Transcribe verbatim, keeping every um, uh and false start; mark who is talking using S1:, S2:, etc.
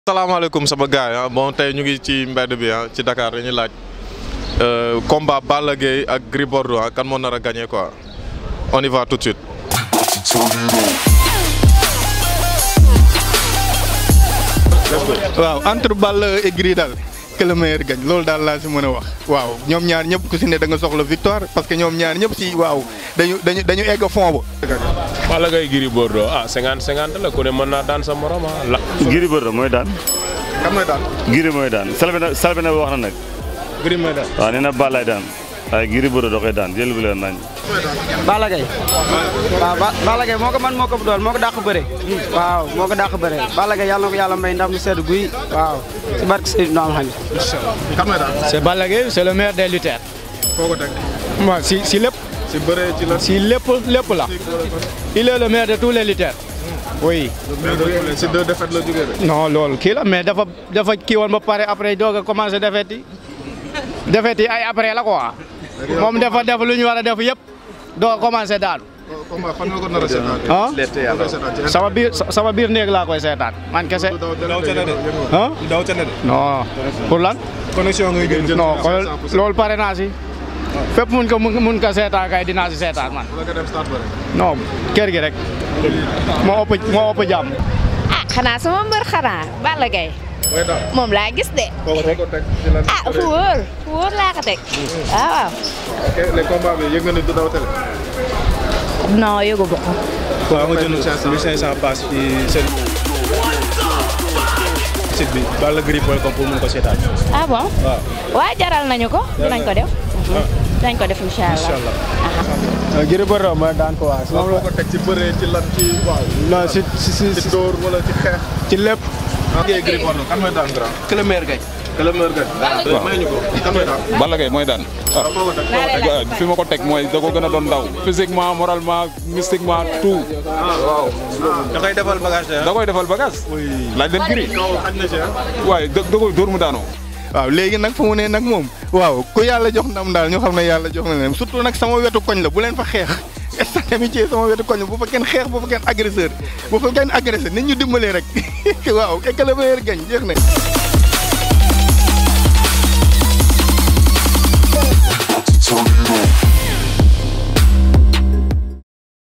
S1: salaamaaleykum sama gars yi bon tey ñu ngi ci mbedd bi ah ci Dakar dañuy laaj combat Balla Gaye ak Gris Bordeaux kan moo nar a gagné quoi on y va tout de suite.
S2: waaw entre Balla et Gris daal que le meilleur gagne loolu daal laa si mën a wax waaw ñoom ñaar ñëpp ku si ne da nga soxla victoire parce que ñoom ñaar ñëpp si waaw dañu dañu dañu egg fond ba.
S3: Balla Gaye Gris Bordeaux ah cinquante cinquante la ku ne mën naa daan sa morom ah la.
S4: Gris Bordeaux mooy daan.
S1: kan mooy daan.
S4: Gris mooy daan Salbe na Salbe na wax na nag.
S1: Gris mooy daan.
S4: waaw nee na Balla daan waaye Gris Bordeaux da koy daan jël bu leen nañ.
S5: Balla Gaye waaw Balla Gaye moo ko man moo ko dool moo ko dàq bëre waaw moo ko dàq bëre Balla Gaye yàlla na ko yàlla may ndam lu sedd guy waaw ci barke Seydina Muhammad.
S1: kan mooy daan.
S6: c'est Balla Gaye c'est le meilleur des lutteurs.
S1: foo ko teg.
S6: waaw si si lépp.
S1: si bëree ci la.
S6: si lépp lépp la. il est le meilleur de tous les lutteurs. oui.
S1: si deux défaites la jógee de.
S6: non loolu kii la mais dafa dafa kii woon ba pare après doog a commencé défaite yi défaite yi ay après la quoi. moom dafa def lu ñu war a def yëpp doo commencé daanu.
S1: combat fan nga ko nar a seetaan.
S6: ah sama biir sama biir néeg laa koy seetaan man kese. ah non pour lan.
S1: connexion ngay gën
S6: non loolu pare naa si. fépp mun ko mun ko seetaan kay dinaa si seetaan man. non kër gi rek. moo ëpp moo ëpp jàmm.
S7: ah xanaa sama mbër xanaa Balla Gaye moom laa gis de. ah fu wóor fu wóor laa ko teg. waaw waaw.
S1: ok les combats bi yëg nga ni du daw télé.
S7: non yëgu ko.
S8: waaw nga jënd mille cinq cent pass ci seen site bi Balla Gaye point com pour mun ko seetaan.
S7: ah bon. waaw waaw jaral nañu ko. dinañ ko def. dinañ ko def incha allah.
S6: Gris Bordeaux mooy daan ko waa.
S1: moom la ko teg ci bëree ci lan ci waaw.
S6: non si si si
S1: ci dóor wala ci xeex.
S6: ci lépp.
S1: ok Gris Bordeaux kan mooy daan grand.
S5: que le meilleur gagne.
S1: que le meilleur gagne. waaw may ñu ko kan mooy daan.
S9: Balla Gaye mooy daan. ah fi ma ko teg mooy da ko gën a doon ndaw physiquement moralement mystiquement tout.
S1: waaw.
S8: da koy defal bagage
S9: da koy defal bagage. laaj leen Gris. waaye da da koy dóor mu daanoo.
S2: waaw léegi nag fu mu ne nag moom waaw ku yàlla jox ndam daal ñu xam ne yàlla jox na leen surtout nag sama wetu koñ la bu leen fa xeex instant mi ci sama wetu koñ la bu fa kenn xeex bu fa kenn agresseur bu fa kenn agressé nit ñu dimbalee rek waaw et que le meilleur gagne jeex na.